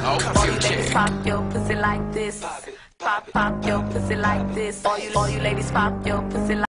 All you ladies pop your pussy like this. Pop your pussy like this. All you ladies pop your pussy like